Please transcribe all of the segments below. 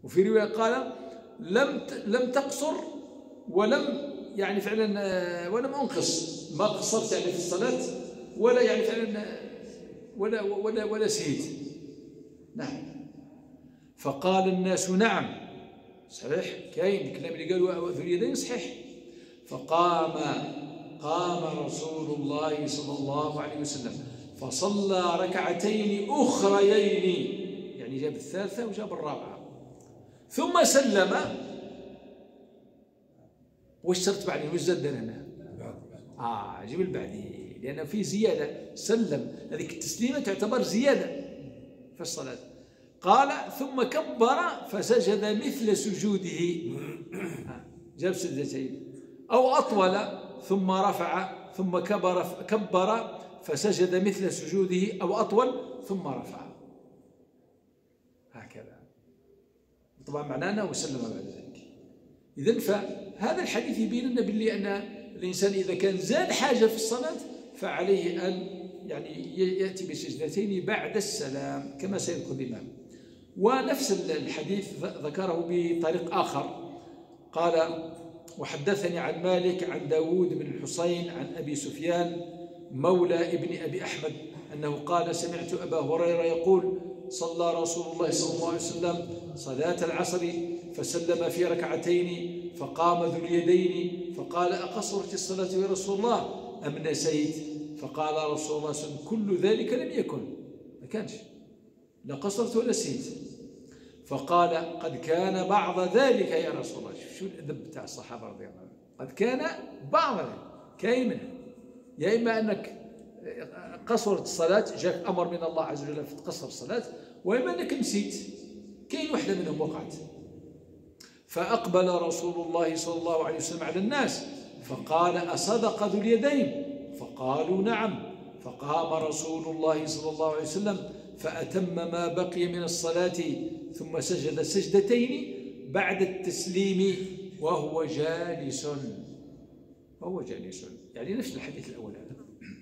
وفي رواية قال لم تقصر ولم يعني فعلا ولم أنقص، ما قصرت يعني في الصلاة ولا يعني فعلا ولا سهيت. نعم. فقال الناس نعم صحيح، كاين الكلام اللي قالوا ذو اليدين صحيح. قام رسول الله صلى الله عليه وسلم فصلى ركعتين أخريين، يعني جاب الثالثة وجاب الرابعة، ثم سلم. واش شرط بعدين؟ واش زاد هنا؟ جيب البعدي، لأن في زيادة. سلم، هذيك التسليمة تعتبر زيادة في الصلاة. قال ثم كبر فسجد مثل سجوده، جاب سجدتين أو أطول، ثم رفع ثم كبر فسجد مثل سجوده أو أطول ثم رفع، هكذا. طبعا معناه وسلم بعد ذلك. إذن فهذا الحديث يبين لنا باللي أن الإنسان إذا كان زاد حاجة في الصلاة فعليه أن يعني يأتي بسجدتين بعد السلام كما سيذكر الإمام. ونفس الحديث ذكره بطريق آخر، قال وحدثني عن مالك عن داود بن الحصين عن أبي سفيان مولى ابن أبي أحمد أنه قال سمعت أبا هريرة يقول صلى رسول الله صلى الله عليه وسلم صلاة العصر فسلم في ركعتين فقام ذو اليدين فقال أقصرت الصلاة يا رسول الله أم نسيت؟ فقال رسول الله صلى الله عليه وسلم كل ذلك لم يكن، ما كانش، لا قصرت ولا نسيت. فقال قد كان بعض ذلك يا رسول الله. شو الأدب بتاع الصحابة رضي الله عنهم؟ قد كان بعض ذلك، كاين منه، يا إما أنك قصرت الصلاة جاك أمر من الله عز وجل فتقصر الصلاة، وإما أنك نسيت، كاين واحدة منهم وقعت. فأقبل رسول الله صلى الله عليه وسلم على الناس فقال أصدق ذو اليدين؟ فقالوا نعم. فقام رسول الله صلى الله عليه وسلم فأتم ما بقي من الصلاة ثم سجد سجدتين بعد التسليم وهو جالس. يعني نفس الحديث الأول هذا.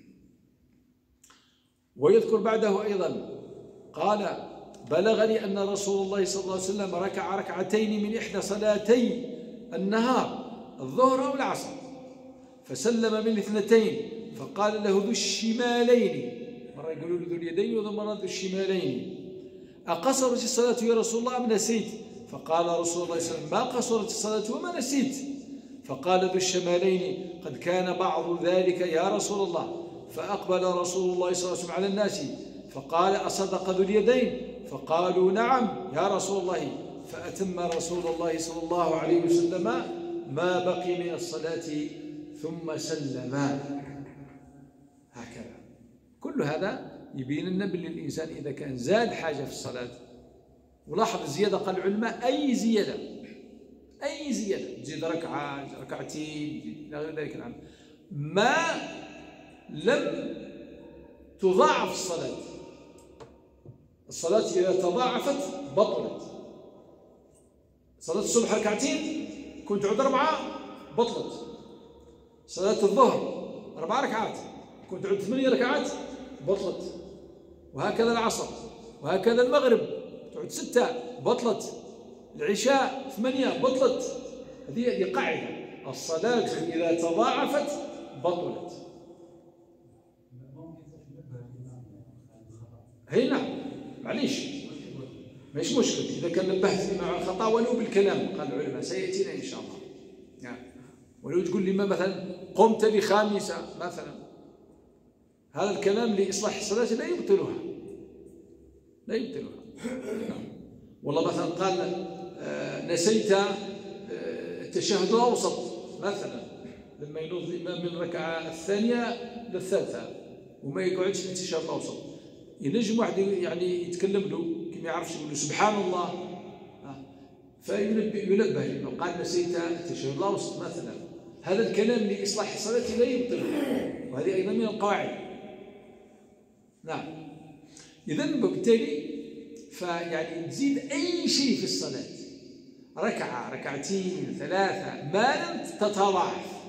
ويذكر بعده أيضا قال بلغني أن رسول الله صلى الله عليه وسلم ركع ركعتين من إحدى صلاتي النهار الظهر أو العصر فسلم من الاثنتين فقال له ذو الشمالين، مرة يقولوا له ذو اليدين ومرة ذو الشمالين، أقصرت الصلاة يا رسول الله أم نسيت؟ فقال رسول الله صلى الله عليه وسلم ما قصرت الصلاة وما نسيت. فقال ذو الشمالين قد كان بعض ذلك يا رسول الله. فأقبل رسول الله صلى الله عليه وسلم على الناس فقال أصدق ذو اليدين؟ فقالوا نعم يا رسول الله. فأتم رسول الله صلى الله عليه وسلم ما بقي من الصلاة ثم سلم. هكذا. كل هذا يبين لنا بأن الإنسان إذا كان زاد حاجة في الصلاة، ولاحظ الزيادة قال العلماء أي زيادة تزيد ركعة ركعتين إلى غير ذلك الأمر ما لم تضاعف الصلاة إذا تضاعفت بطلت. صلاة الصبح ركعتين كنت تعود 4 بطلت. صلاة الظهر 4 ركعات كنت تعود 8 ركعات بطلت. وهكذا العصر وهكذا المغرب تعود 6 بطلت. العشاء 8 بطلت. هذه قاعدة، الصلاة إذا تضاعفت بطلت. هنا معليش مش مشكل إذا كان نبهت مع الخطأ ولو بالكلام، قال العلماء سيأتينا إن شاء الله يعني. ولو تقول لي مثلا قمت ب5 مثلا، هذا الكلام لإصلاح الصلاة لا يبطلها والله مثلا قال نسيت التشهد الأوسط مثلا لما ينوض الإمام من الركعة الثانية للثالثة وما يقعدش في التشهد الأوسط، ينجم واحد يعني يتكلم له كما يعرفش يقول له سبحان الله فينبه له قال نسيت التشهد الأوسط مثلا. هذا الكلام لإصلاح الصلاة لا يبطله، وهذه أيضا من القواعد. نعم. إذن بالتالي فيعني تزيد أي شيء في الصلاة، ركعة ركعتين 3 ما لم تتضاعف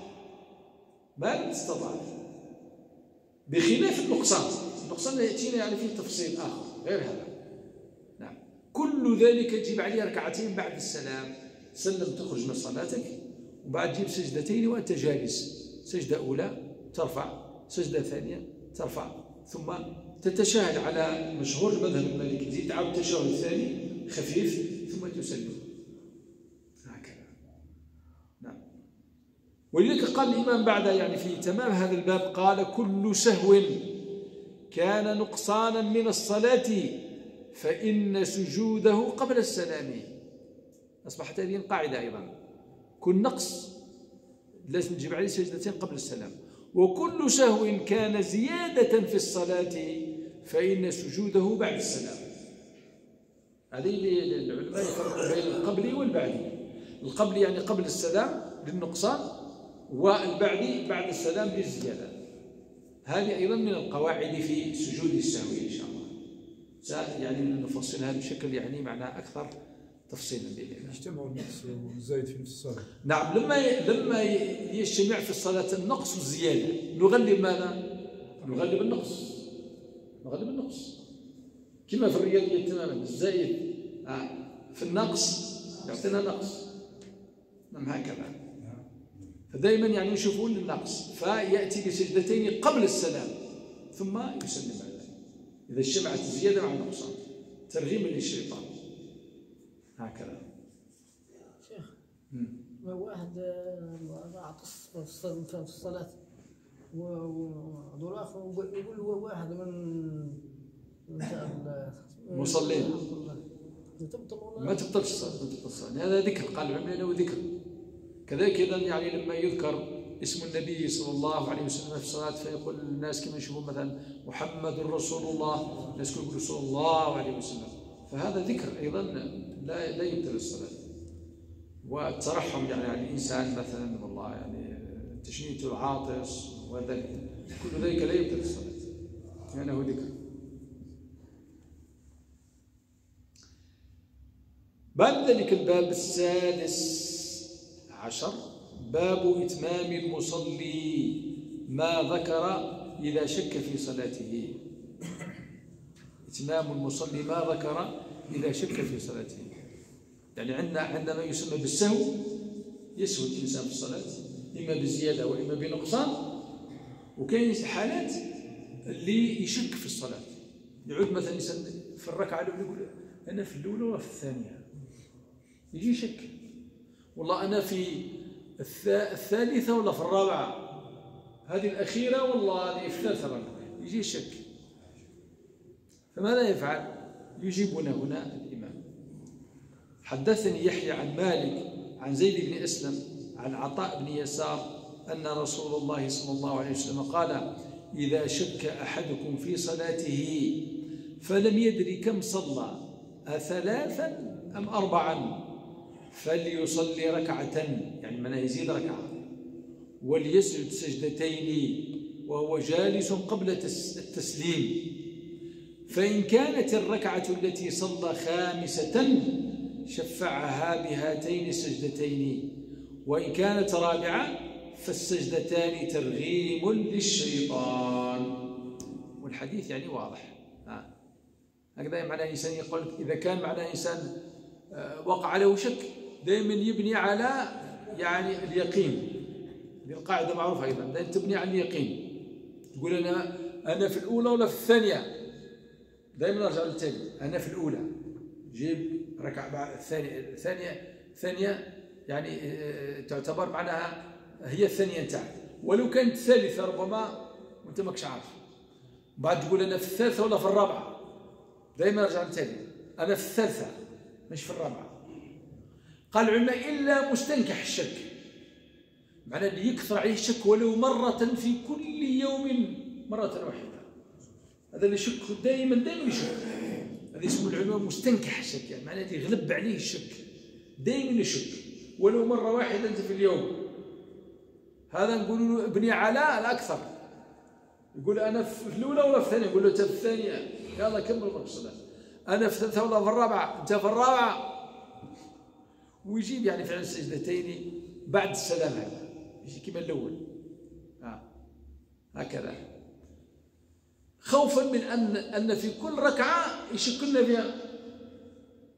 بخلاف النقصان يأتينا يعني فيه تفصيل آخر غير هذا. نعم. كل ذلك تجيب عليه ركعتين بعد السلام، تسلم تخرج من صلاتك، وبعد تجيب سجدتين وأنت جالس، سجدة أولى ترفع، سجدة ثانية ترفع، ثم تتشاهد على مشهور المذهب المالكي، تزيد تعاود التشهد الثاني خفيف ثم تسلم هكذا. نعم. ولذلك قال الإمام بعد يعني في تمام هذا الباب قال: كل سهو كان نقصانا من الصلاة فإن سجوده قبل السلام. أصبحت هذه القاعدة أيضا، كل نقص لازم تجيب عليه سجدتين قبل السلام، وكل سهو كان زيادة في الصلاة فإن سجوده بعد السلام. هذه العلماء يفرقوا بين القبلي والبعدي. القبلي يعني قبل السلام للنقصان، والبعدي بعد السلام للزيادة. هذه أيضا من القواعد في سجود السهو إن شاء الله، يعني نفصلها بشكل يعني معناه أكثر تفصيلا بإذن الله. يجتمع النقص والزايد في نفس الصلاة. نعم، لما يجتمع في الصلاة النقص والزيادة نغلب ماذا؟ نغلب النقص، نغلب النقص كما في الرياضيات تماما. الزايد في النقص يعطينا نقص، نعم هكذا. فدائما يعني يشوفون النقص، فيأتي بسجدتين قبل السلام ثم يسلم على ذلك إذا اجتمعت الزيادة مع النقصان، ترغيما للشيطان هكذا. شيخ، واحد عطس في الصلاة ودور آخر يقول هو واحد من المصلين ما تبطلش الصلاة، ما تبطلش الصلاة. هذا ذكر، قال العلماء له ذكر. كذلك أيضا يعني لما يذكر اسم النبي صلى الله عليه وسلم في الصلاة فيقول الناس كما يشوفون مثلا محمد رسول الله، الناس يقول صلى الله عليه وسلم، فهذا ذكر أيضا لا يبطل الصلاة. والترحم يعني على الإنسان مثلا والله يعني تشنيت العاطس وذلك كل ذلك لا يبطل الصلاة لأنه ذكر. بعد ذلك الباب السادس عشر، باب إتمام المصلي ما ذكر إذا شك في صلاته. إتمام المصلي ما ذكر إذا شك في صلاته، يعني عندما يسمى بالسهو يسهو الإنسان في الصلاة إما بزيادة وإما بنقصان، وكاين حالات اللي يشك في الصلاة، يعود مثلا الإنسان في الركعة الأولى يقول أنا في الأولى ولا في الثانية، يجي يشك والله أنا في الثالثة ولا في الرابعة، هذه الأخيرة والله هذه في الثالثة، يجي يشك. فماذا يفعل؟ يجيبنا هنا الإمام: حدثني يحيى عن مالك عن زيد بن أسلم عن عطاء بن يسار أن رسول الله صلى الله عليه وسلم قال: إذا شك أحدكم في صلاته فلم يدري كم صلى أثلاثا أم أربعا فليصلي ركعة، يعني من يزيد ركعة، وليسجد سجدتين وهو جالس قبل التسليم، فإن كانت الركعة التي صلى خامسة شفعها بهاتين السجدتين، وإن كانت رابعة فالسجدتان ترغيم للشيطان. والحديث يعني واضح. هكذا معنى إنسان يقول إذا كان معنى إنسان وقع له شك دائما يبني على يعني اليقين. هذه القاعدة معروفة أيضا، دائما تبني على اليقين. تقول أنا في الأولى ولا في الثانية، دائما نرجع للتالي أنا في الأولى، جيب ركعة بعد الثانية يعني تعتبر معناها هي الثانية نتاعك، ولو كانت الثالثة ربما وأنت ماكش عارف. بعد تقول أنا في الثالثة ولا في الرابعة، دائما نرجع للتالي أنا في الثالثة مش في الرابعة. قال العلماء إلا مستنكح الشك، معناه اللي يكثر عليه الشك ولو مرة في كل يوم مرة واحدة، هذا اللي يشك دائما يشك، هذا اسمه العلماء مستنكح الشك، يعني معناه يغلب عليه الشك دائما يشك ولو مرة واحدة أنت في اليوم. هذا نقول له ابني على الأكثر، يقول أنا في الأولى ولا في الثانية، يقول له أنت في الثانية، يلا كمل الصلاة. أنا في الثالثة ولا في الرابعة، أنت في الرابعة، ويجيب يعني فعل السجدتين بعد السلام، هذا يجي كما الأول هكذا، خوفا من أن في كل ركعة يشكلنا فيها.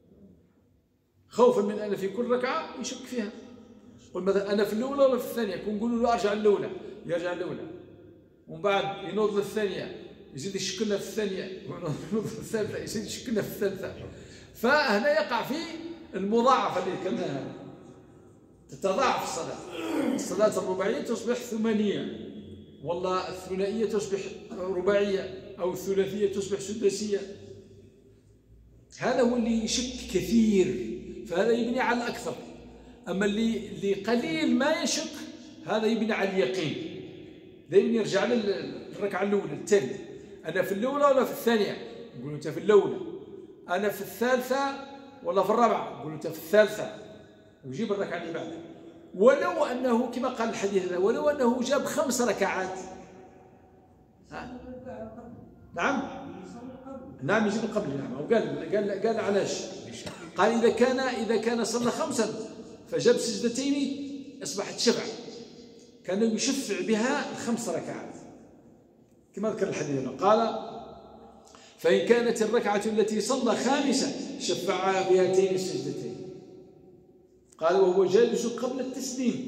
خوفا من أن في كل ركعة يشك فيها. قل مثلا أنا في الأولى ولا في الثانية، كون نقول له أرجع الأولى يرجع الأولى، ومن بعد ينوض للثانية يزيد يشكلنا في الثانية، ينوض للثالثة يزيد يشكلنا في الثالثة. فهنا يقع في المضاعفة اللي كنا تتضاعف الصلاة الرباعية تصبح ثمانية، والله الثنائية تصبح رباعية، أو الثلاثية تصبح سداسية. هذا هو اللي يشك كثير، فهذا يبني على الأكثر. أما اللي قليل ما يشك هذا يبني على اليقين، دائما يرجع للركعة الأولى الثانية. أنا في الأولى ولا في الثانية؟ يقول أنت في الأولى. أنا في الثالثة ولا في الرابعة؟ يقول أنت في الثالثة، ويجيب الركعة اللي بعدها. ولو أنه كما قال الحديث هذا، ولو أنه جاب 5 ركعات. نعم يجيب قبل. نعم قال علاش؟ قال إذا كان صلى 5 فجاب سجدتين أصبحت شفع، كان يشفع بها 5 ركعات كما ذكر الحديث هنا. قال فإن كانت الركعة التي صلى 5 شفعها بهاتين السجدتين. قال وهو جالس قبل التسليم.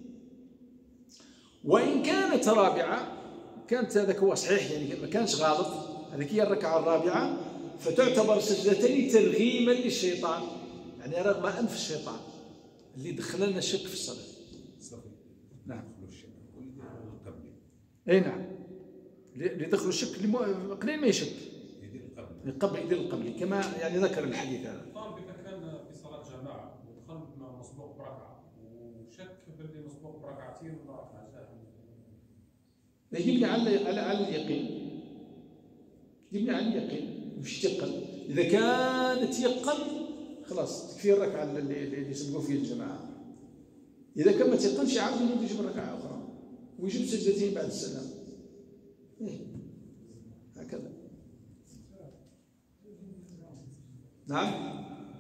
وإن كانت رابعة، كانت هذاك هو صحيح يعني ما كانش غلط، هذيك هي الركعة الرابعة، فتعتبر سجدتين ترغيما للشيطان، يعني رغم أنف الشيطان اللي دخل لنا الشك في الصلاة. نعم. أي نعم. اللي دخلوا الشك قليل ما يشك. يدير القبلي كما يعني ذكر الحديث هذا. إذا كان في صلاة جماعة ودخل مسبوق بركعة وشك باللي مسبوق بركعتين ولا ركعة يجيبني على اليقين. يجيبني على اليقين مش يتيقن. إذا كان تيقن خلاص تكفي الركعة اللي يسبقوا فيها الجماعة. إذا كان ما تيقنش يعاود يجيب ركعة أخرى ويجيب سجدتين بعد السلام. هكذا. نعم.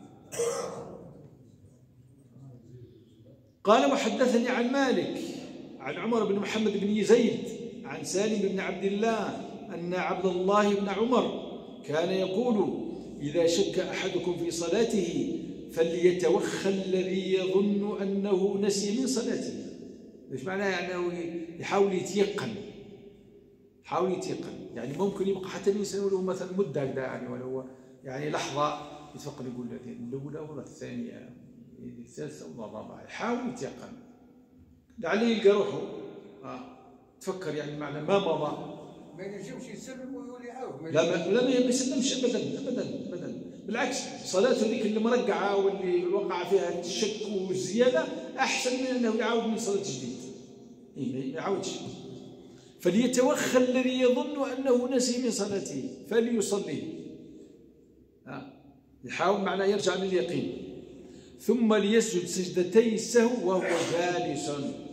قال وحدثني عن مالك عن عمر بن محمد بن زيد عن سالم بن عبد الله أن عبد الله بن عمر كان يقول إذا شك أحدكم في صلاته فليتوخى الذي يظن أنه نسي من صلاته. ايش معناه؟ أنه يحاول يتيقن. يعني ممكن يبقى حتى الإنسان له مثلا مدة يعني ولو يعني لحظة يتفكر يقول الأولى ولا الثانية الثالثة ولا الرابعة، يحاول يتيقن لعله يلقى روحه. تفكر يعني معنى ما مضى. ما ينجمش يسلم ويولي يعاود. لا ما يسلمش أبدا. بالعكس صلاته ذيك اللي مرقعة واللي وقع فيها الشك والزيادة أحسن من أنه يعاود من صلاة جديد. ما يعاودش. فليتوخى الذي يظن أنه نسي من صلاته فليصلي. يحاول معناه يرجع لليقين. ثم ليسجد سجدتي السهو وهو جالس.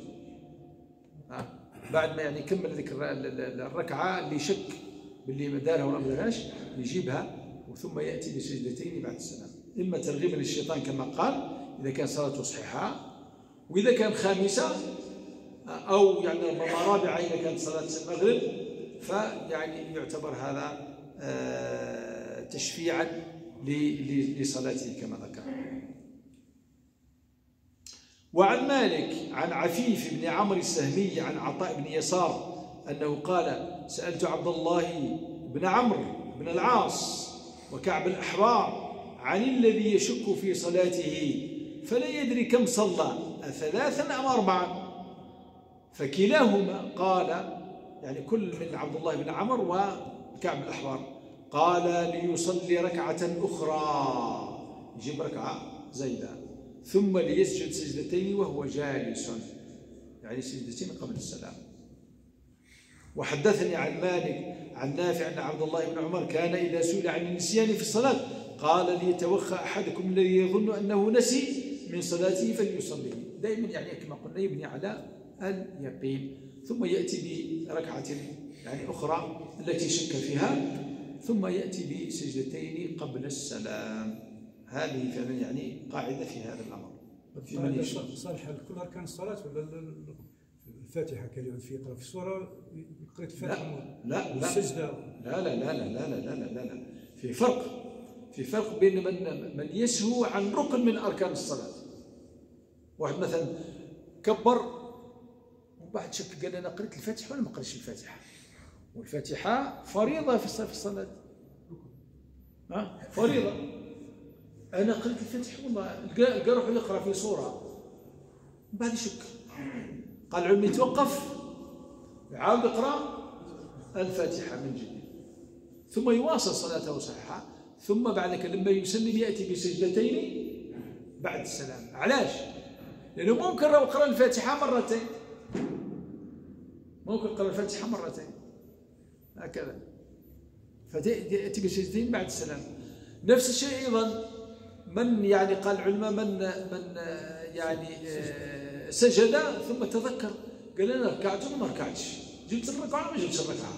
بعد ما يعني يكمل ذيك الركعة اللي شك باللي دارها ولا ما دارهاش يجيبها، وثم يأتي بسجدتين بعد السلام، إما ترغيبا للشيطان كما قال إذا كان صلاته صحيحة، وإذا كان خامسة أو يعني رابعة إذا كانت صلاة المغرب فيعني يعتبر هذا تشفيعا لصلاته كما ذكر. وعن مالك عن عفيف بن عمرو السهمي عن عطاء بن يسار أنه قال سألت عبد الله بن عمرو بن العاص وكعب الأحبار عن الذي يشك في صلاته فلا يدري كم صلى أ3 أم 4، فكلاهما قال يعني كل من عبد الله بن عمرو وكعب الأحبار قال ليصلي ركعة أخرى، يجيب ركعة زيدة، ثم ليسجد سجدتين وهو جالس، يعني سجدتين قبل السلام. وحدثني عن مالك عن نافع أن عبد الله بن عمر كان إذا سئل عن النسيان في الصلاة قال ليتوخى أحدكم الذي يظن أنه نسي من صلاته فليصلي. دائما يعني كما قلنا يبني على اليقين، ثم يأتي بركعة يعني أخرى التي شك فيها، ثم يأتي بسجدتين قبل السلام. هذه فعلا يعني قاعدة في هذا الأمر. في من صالحة لكل أركان الصلاة ولا الفاتحة كان يعود في يقرأ في السورة قريت الفاتحة؟ لا السجدة؟ لا لا لا لا لا لا لا لا لا، في فرق في فرق بين من يسهو عن ركن من أركان الصلاة. واحد مثلا كبر ومن بعد شك قال أنا قريت الفاتحة ولا ما قريتش الفاتحة، والفاتحة فريضة في الصلاة، فريضة. أنا قريت الفاتحة والله، لقى روحه يقرأ في سورة من بعد يشك، قال العلم يتوقف يعاود يقرأ الفاتحة من جديد ثم يواصل صلاته صحيحة، ثم بعد ذلك لما يسلم يأتي بسجدتين بعد السلام. علاش؟ لأنه ممكن لو قرأ الفاتحة مرتين، ممكن قرأ الفاتحة مرتين هكذا، فتأتي بسجدتين بعد السلام. نفس الشيء أيضا من يعني قال العلماء من يعني سجد ثم تذكر قال أنا ركعت ولا ما ركعتش، جبت الركعة ولا ما جبتش الركعة،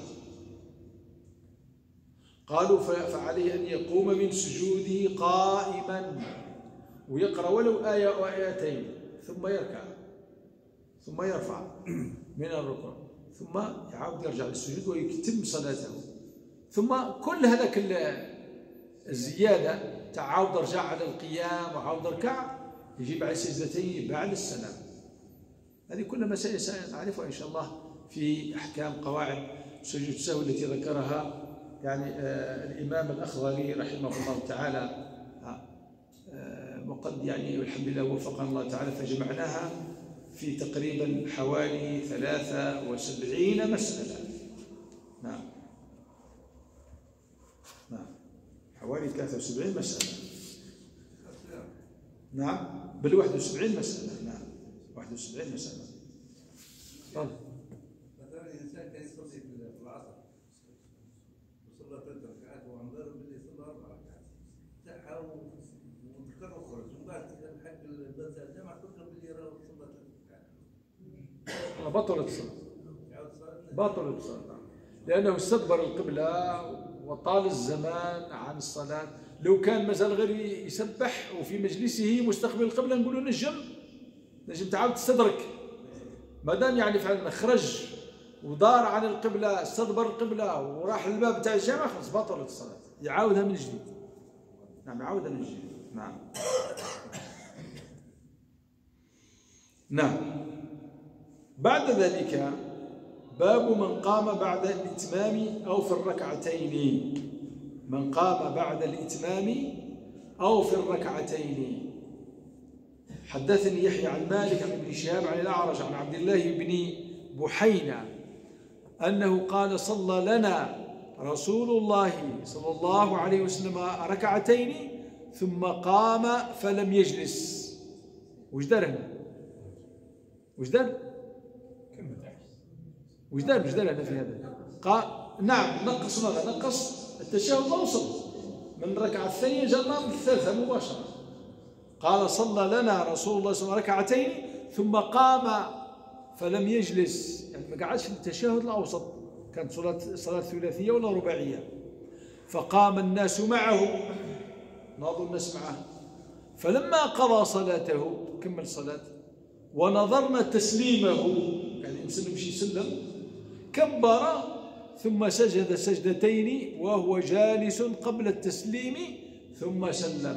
قالوا فعليه أن يقوم من سجوده قائما ويقرأ ولو آية أو آيتين ثم يركع ثم يرفع من الركوع ثم يعاود يرجع للسجود ويتم صلاته. ثم كل هذاك الزيادة تعاود رجع على القيام وعاود ركع يجيب على سجدتين بعد السلام. هذه كلها مسائل سنعرفها إن شاء الله في أحكام قواعد سجود السهو التي ذكرها يعني الإمام الأخضري رحمه الله تعالى، وقد يعني والحمد لله وفقنا الله تعالى فجمعناها في تقريبا حوالي 73 مسألة. نعم حوالي 73 مسألة. نعم بل 71 مسألة. نعم 71 مسألة. طيب مثلا الانسان كان يصلي في العصر وصلى 3 ركعات وعمر باللي صلى 4 ركعات صحى وذكر وخرج ومن بعد حق الدرس الجامع فكر باللي راه صلى 3 ركعات بطلت الصلاة لأنه استدبر القبلة وطال الزمان عن الصلاة. لو كان مازال غير يسبح وفي مجلسه مستقبل القبلة نقولوا نجم تعاود تستدرك، ما دام يعني فعلا خرج ودار عن القبلة استدبر القبلة وراح للباب تاع الجامع خلاص بطلت الصلاة، يعاودها من جديد. نعم يعاودها من جديد. نعم بعد ذلك باب من قام بعد الإتمام أو في الركعتين. من قام بعد الإتمام أو في الركعتين. حدثني يحيى عن مالك عن ابن شهاب عن الأعرج عن عبد الله بن بحينة أنه قال صلى لنا رسول الله صلى الله عليه وسلم ركعتين ثم قام فلم يجلس. وش دار هنا؟ وش دار هنا في هذا؟ قال نعم نقص التشهد الأوسط من الركعة الثانية جرنا من الثالثة مباشرة. قال صلى لنا رسول الله صلى الله عليه وسلم ركعتين ثم قام فلم يجلس، يعني ما قعدش في التشهد الأوسط، كانت صلاة ثلاثية ولا رباعية. فقام الناس معه، ناضوا الناس معه، فلما قضى صلاته كمل صلاة ونظرنا تسليمه يعني مسلم شي سلم كبر ثم سجد سجدتين وهو جالس قبل التسليم ثم سلم.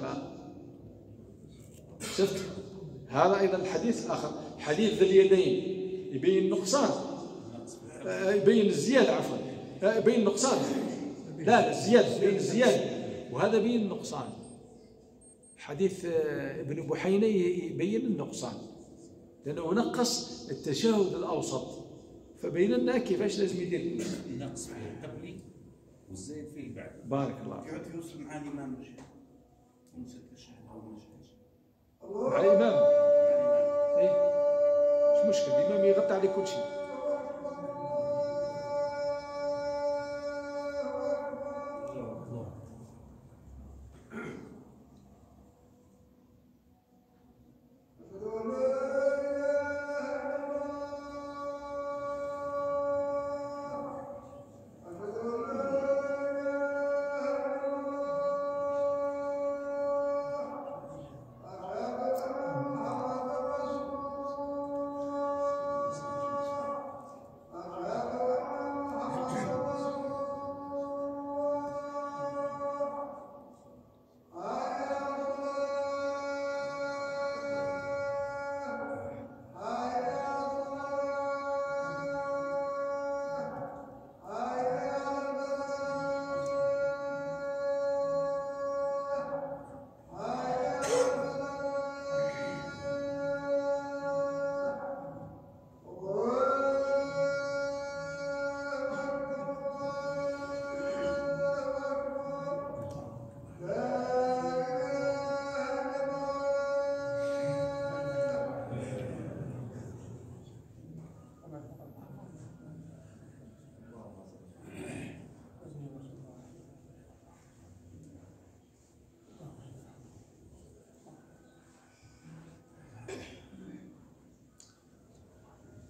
شفت هذا أيضا الحديث الآخر حديث ذي اليدين يبين النقصان، يبين الزيادة عفوا، يبين النقصان، لا الزيادة، يبين الزيادة وهذا يبين النقصان. حديث ابن بحينة يبين النقصان لأنه نقص التشهد الأوسط، فبين لنا كيفاش لازم يدير النقص فيه القبلي والزايد فيه البعد. بارك الله فيك. يعود يوصل مع الإمام ونسى التشهد أو ما نجحش مع الإمام إيه مش مشكل، الإمام يغطي عليه كل شيء.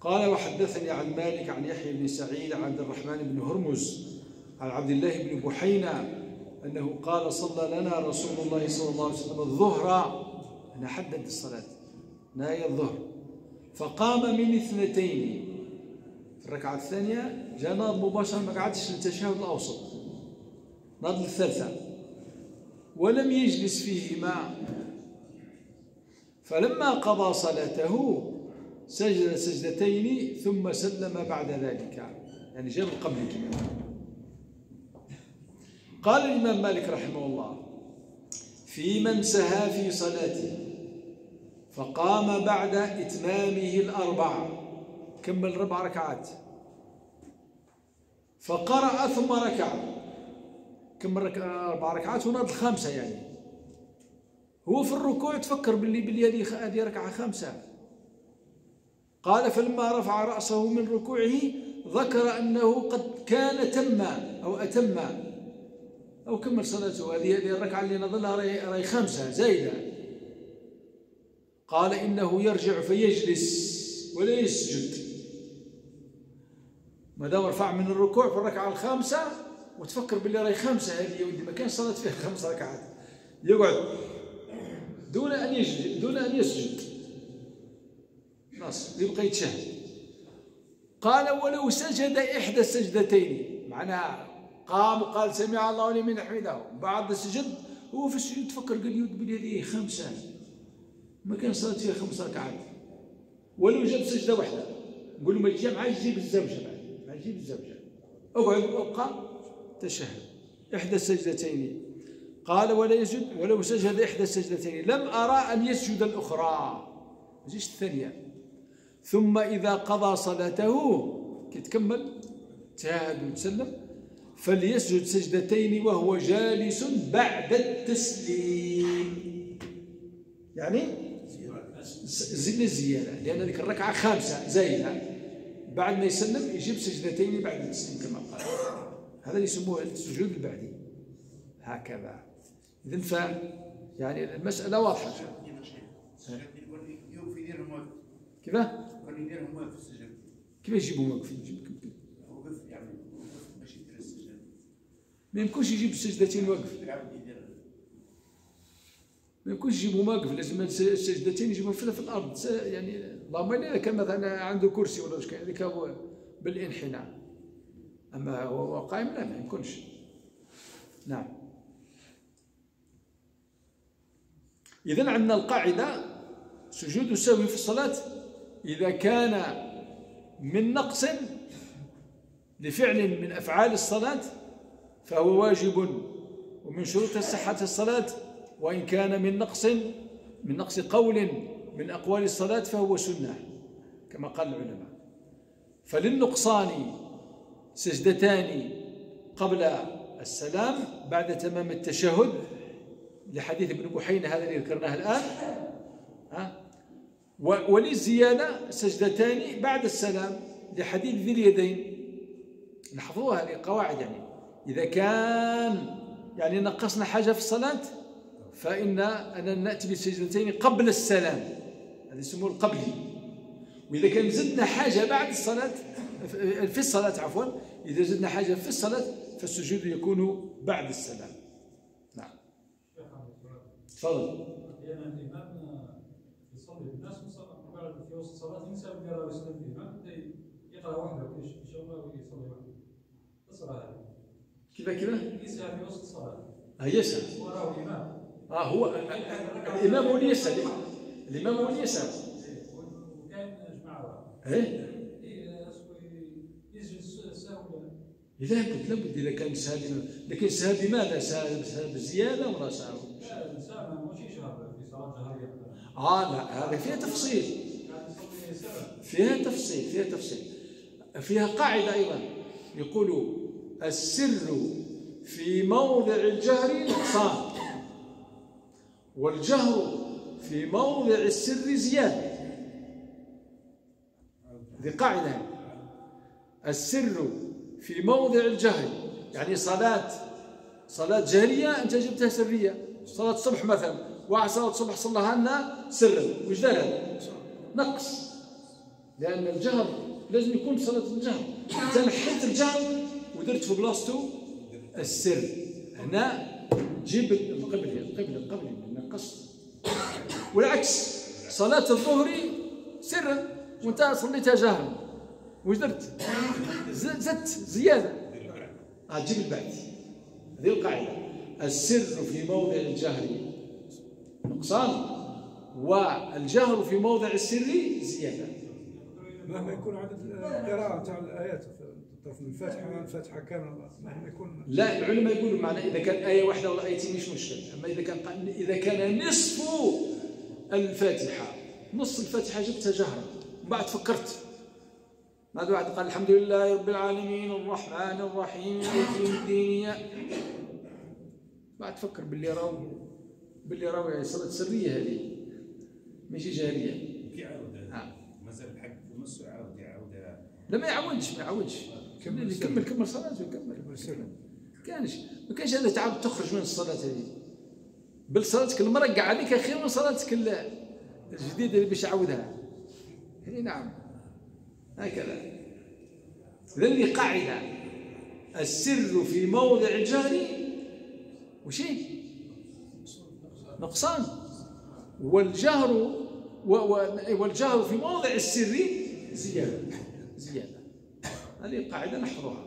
قال وحدثني عن مالك عن يحيى بن سعيد عن عبد الرحمن بن هرمز عن عبد الله بن بحينة أنه قال صلى لنا رسول الله صلى الله عليه وسلم الظهر، أنا حدد الصلاة نهاية الظهر، فقام من 2 في الركعة الثانية جاء ناض مباشرة، ما قعدش للتشهد الأوسط، ناض للثالثة ولم يجلس فيهما، فلما قضى صلاته سجد سجدتين ثم سلم بعد ذلك، يعني جاب قبل كده. قال الإمام مالك رحمه الله في من سهى في صلاته فقام بعد إتمامه ال4، كمل 4 ركعات، فقرأ ثم ركع، كمل 4 ركعات وناض 5، يعني هو في الركوع تفكر باللي هذه ركعة 5. قال فلما رفع رأسه من ركوعه ذكر أنه قد كان تم أو أتم أو كمل صلاته، هذه الركعة اللي نظلها راهي 5 زايدة. قال إنه يرجع فيجلس ولا يسجد، ما دام رفع من الركوع في الركعة ال5 وتفكر باللي راهي 5، هذه يا ودي ما كان صلاة فيها 5 ركعات، يقعد دون أن يسجد نص يبقى يتشهد. قال ولو سجد 1 سجدتين، معناها قام وقال سمع الله لمن حمده، بعد السجد هو في السجود تفكر قال يود بلي هذه 5، ما كان صلاة فيها 5 ركعات، ولو جاب سجدة واحدة نقول له ما تجي معاه تجيب الزوجة، ما تجيب الزوجة، اقعد وابقى تشهد 1 سجدتين. قال ولا يسجد ولو سجد 1 سجدتين لم أرى أن يسجد الأخرى، ما تجيش الثانية. ثم إذا قضى صلاته كي تكمل تشهد وتسلم فليسجد سجدتين وهو جالس بعد التسليم، يعني زد الزيادة، لأن هذيك الركعة 5 زايدة، بعد ما يسلم يجيب سجدتين بعد التسليم كما قال، هذا يسموه السجود البعدي هكذا. إذن ف يعني المسألة واضحة. كيف؟ كيف يجيبوا موقف؟ ما يمكنش يجيب السجدتين وقف، ما يمكنش يجيبوا واقف، لازم السجدتين يجيبوا في الارض، يعني اللهم الا اذا كان مثلا عنده كرسي ولا واش كان هذيك هو بالانحناء، اما هو قائم لا ما يمكنش. نعم. اذا عندنا القاعده سجود السهو في الصلاه اذا كان من نقص لفعل من افعال الصلاه فهو واجب ومن شروط صحه الصلاه، وإن كان من نقص قول من أقوال الصلاة فهو سنة كما قال العلماء. فللنقصان سجدتان قبل السلام بعد تمام التشهد لحديث ابن بحينة هذا اللي ذكرناه الآن، وللزيادة سجدتان بعد السلام لحديث ذي اليدين. نحفظوها هذه قواعد، يعني إذا كان يعني نقصنا حاجة في الصلاة فإننا نأتي بالسجدتين قبل السلام، هذا يسموه القبلي. وإذا كان زدنا حاجة بعد الصلاة في الصلاة عفوا، إذا زدنا حاجة في الصلاة فالسجود يكون بعد السلام. نعم. تفضل. أحيانا الإمام يصلي بالناس في وسط الصلاة ينسى بلي راه يصلي الإمام يقرأ وحده إن شاء الله ويصلي وحده. الصلاة هذه. كيف؟ يسعى في وسط الصلاة. يسعى. وراه الإمام. هو الإمام هو اللي يسأل، الإمام هو اللي يسأل. وكان جماعة. يسجد سهوا. لابد إذا كان سهل، لكن سهل بماذا؟ سهل بالزيادة ولا سهل؟ لا الإنسان ما ماشي شهر في صلاة جهرية. لا هذا فيها تفصيل. فيها تفصيل. فيها قاعدة أيضا يقولوا السر في موضع الجهر نقصان، والجهر في موضع السر زيادة. هذه قاعدة. السر في موضع الجهر، يعني صلاة جهرية أنت جبتها سرية، صلاة الصبح مثلا، واحد صلاة الصبح صلاها لنا سرا، وش دار هذا؟ نقص. لأن الجهر لازم يكون صلاة الجهر. أنت نحيت الجهر ودرت في بلاصتو السر، هنا جيب القبلي نقص. والعكس صلاة الظهر سرا وأنت صليتها جهرا، واش درت؟ زدت زيادة، جيب البعد. هذه القاعدة، السر في موضع الجهر نقصان، والجهر في موضع السر زيادة. مهما يكون عدد القراءة تاع الآيات من الفاتحة كاملة مهما يكون. لا، العلماء يقولوا معنى إذا كان آية واحدة ولا آيتين مش مشكل، أما إذا كان نصف الفاتحة، نص الفاتحة جبتها جهرا ومن بعد فكرت، بعد واحد قال الحمد لله رب العالمين الرحمن الرحيم مالك يوم الدين، بعد فكر باللي راهو صلاة سرية هذه ماشي جهرية. كيعاود مازال الحق في النص ويعاود لا ما يعاودش كمل صلاته ويكمل. ما كانش هذا تعاود تخرج من الصلاة هذه، بل صلاتك المرقعة هذيك خير من صلاتك الجديدة اللي باش يعاودها. نعم هكذا. إذن هذه قاعدة، السر في موضع الجهر وشي نقصان، والجهر في موضع السر زيادة. هذه قاعدة نحفظها.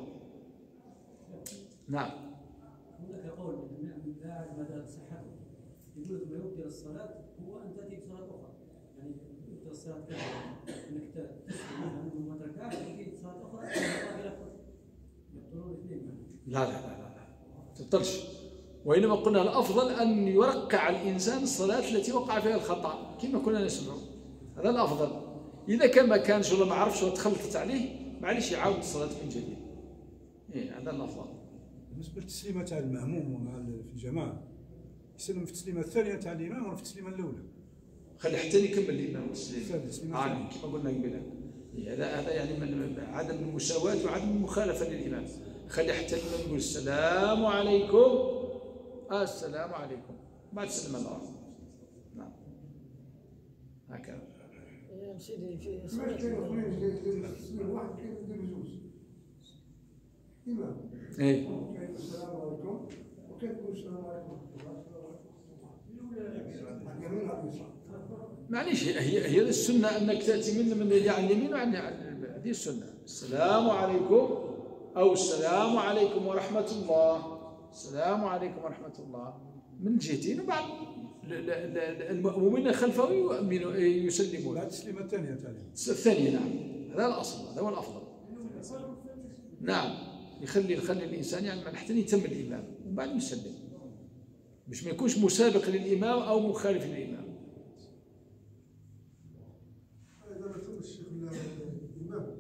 نعم. هناك قول من لا مدى صحته، يقول ما يبطل الصلاة هو أن تأتي بصلاة أخرى، يعني يبطل الصلاة كاملة أنك تسلم منها وما تركعش وتجي صلاة أخرى يبطلون الاثنين. لا تبطلش، وإنما قلنا الأفضل أن يرقع الإنسان الصلاة التي وقع فيها الخطأ كما كنا نسمع، هذا الأفضل. إذا كان ما كانش ولا ما عرفش وتخلطت عليه معليش يعاود الصلاة من جديد. هذا الأفضل. بالنسبة للتسليمة تاع المأموم في الجماعة، يسلم في التسليمة الثانية تاع الإمام ولا في التسليمة الأولى؟ خلي حتى يكمل الإمام التسليم كما قلنا قبل. هذا يعني من عدم المساواة وعدم المخالفة للإمام. خلي حتى الإمام يقول السلام عليكم، السلام عليكم، بعد سلم الله. نعم هكذا. سيدي في صلاة واحد كيف يدير جوج إمام. السلام عليكم وكيف يقول السلام عليكم معليش هي السنة أنك تأتي من اليمين وعن هذه السنة. السلام عليكم أو السلام عليكم ورحمة الله، السلام عليكم ورحمة الله من الجهتين، وبعد المؤمنين خلفه يسلمون. بعد التسليمة الثانية الثانية. نعم هذا الأصل، هذا هو الأفضل. نعم يخلي الإنسان يعني حتى يتم الإمام ومن بعد يسلم، باش ما يكونش مسابق للإمام أو مخالف للإمام. إذا مثلا الشيخ الإمام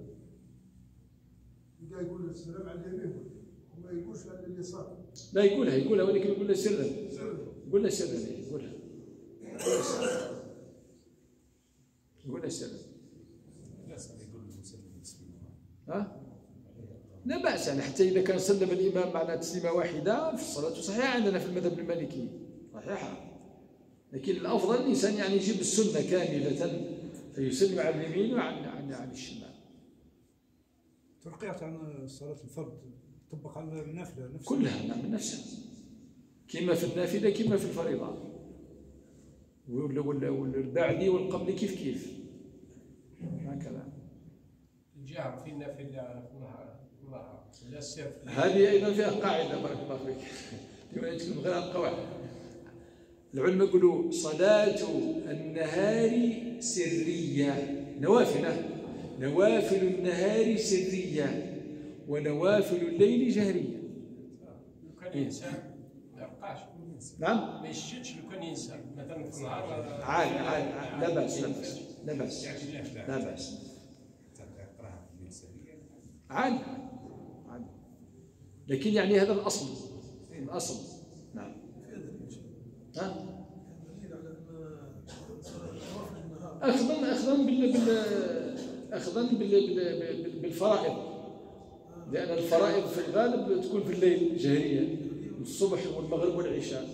يقول السلام على اليمين وما يقولش على اليسار. لا يقولها ولكن يقولها سرا. يقولها سرا. لا بأس يعني حتى إذا كان سلم الإمام معنا تسليمة واحدة في الصلاة صحيحة عندنا في المذهب المالكي صحيحة، لكن الأفضل الإنسان يعني يجيب السنة كاملة فيسلم على اليمين وعن الشمال. ترقية عن صلاة الفرض تطبق على النافلة نفسها كلها. نعم نفسها كما في النافلة كما في الفريضة، والبعدي والقبل كيف هكذا. الجهر في النافلة لا السر. هذه أيضا فيها قاعدة بارك الله فيك يمكن غير القواعد. العلماء يقولوا صلاة النهار سرية، نوافل النهار سرية ونوافل الليل جهرية. لو كان الإنسان ما يرقعش، نعم ما يسجدش لو كان الإنسان مثلا في النهار عاد لا بأس عادي، لكن يعني هذا الأصل. نعم. أخذا بالفرائض، لأن الفرائض في الغالب تكون في الليل جهرية، الصبح والمغرب والعشاء،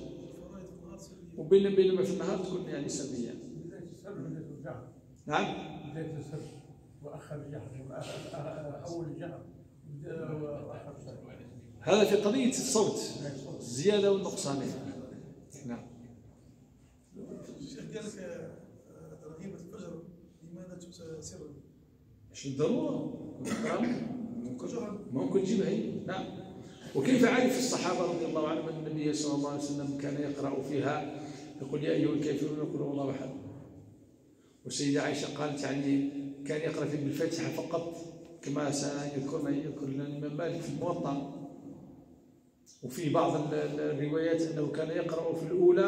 وبينما في النهار تكون يعني سرية. نعم واخر الجهر، اول الجهر واخر الصوت. هذا في قضية الصوت، الزيادة والنقصان. نعم. الشيخ قال لك رغيبة الفجر لماذا تسر؟ مش بالضرورة، ممكن تجيبها هي. نعم. وكيف عرف الصحابة رضي الله عنهم أن النبي صلى الله عليه وسلم كان يقرأ فيها يقول يا أيها الكافرون يقول هو الله أحد. والسيدة عائشة قالت يعني كان يقرأ في بالفاتحة فقط كما سيذكر لنا الإمام مالك في الموطأ. وفي بعض الروايات أنه كان يقرأ في الأولى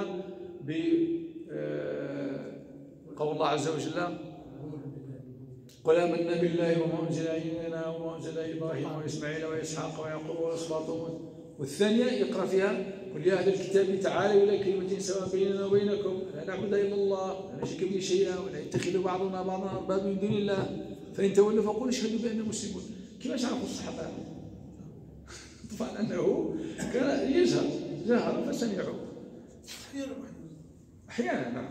بقول الله عز وجل قل آمنا بالله وما أنزل إلينا وما أنزل إلى إبراهيم وإسماعيل وإسحاق ويعقوب والأسباط. والثانية يقرأ فيها قل يا أهل الكتاب تعالوا إلى كلمة سواء بيننا وبينكم لا نعبد إلا الله ولا نشرك به شيئا ولا يتخذ بعضنا بعضا أربابا من دون الله فإن تولوا فقولوا اشهدوا بأننا مسلمون. كيفاش عرفوا الصحابة؟ طبعا أنه كان جهر فسمعوا أحيانا. نعم.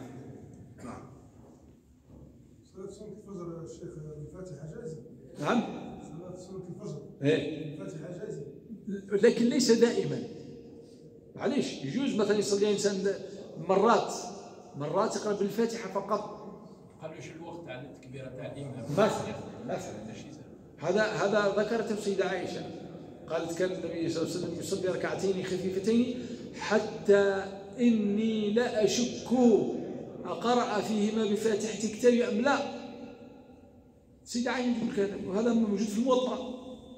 صلاة سنة الفجر الشيخ الفاتحة جائزة؟ نعم. صلاة سنة الفجر الفاتحة جائزة؟ لكن ليس دائما. معليش يجوز مثلا يصلي إنسان مرات يقرأ بالفاتحة فقط. قالوا ايش الوقت على التكبيرة تاع الإمام؟ مثلا هذا ذكرته السيدة عائشة قالت كان النبي صلى الله عليه وسلم يصلي ركعتين خفيفتين حتى إني لا أشك أقرأ فيهما بفاتحة كتابي أم لا. السيدة عائشة يقول كذا وهذا موجود في الموطأ.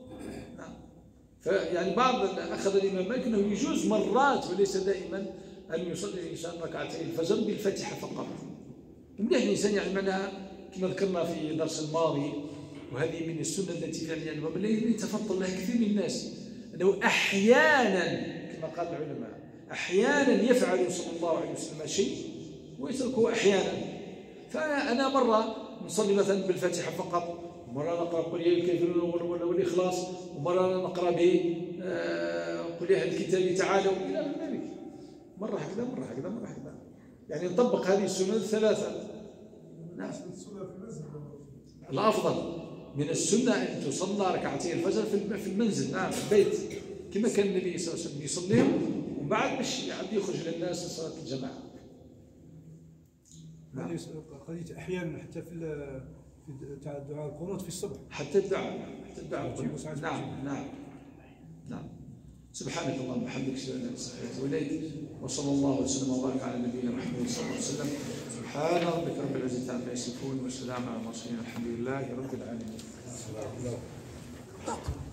فيعني بعض أخذ الإمام مالك أنه يجوز مرات وليس دائما أن يصلي الإنسان ركعتي الفجر بالفاتحة فقط. ومليح الإنسان يعني معناها كما ذكرنا في الدرس الماضي وهذه من السنة التي فعلا يعني يتفضل لها كثير من الناس أنه أحيانا كما قال العلماء أحيانا يفعل صلى الله عليه وسلم شيء ويتركه أحيانا. فأنا مرة نصلي مثلا بالفاتحة فقط ومرة نقرأ قل يا الكافرون والإخلاص ومرة نقرأ به قل يا أهل الكتاب تعالوا إلى ذلك. مرة هكذا مرة هكذا مرة هكذا يعني نطبق هذه السنة الثلاثة. نعم. الأفضل من السنة أن تصلى ركعتي الفجر في المنزل. نعم في البيت كما كان النبي صلى الله عليه وسلم يصليهم وبعد باش يخرج للناس لصلاة الجماعة. نعم. قضية أحيانا حتى في تاع الدعاء القنوت في الصبح حتى الدعاء نعم. سبحانك اللهم وبحمدك اشهد ان لا اله الا انت وصلى الله وسلم وبارك على نبينا محمد صلى الله عليه وسلم. سبحان ربك رب العزة عما يصفون والسلام على المرسلين الحمد لله رب العالمين.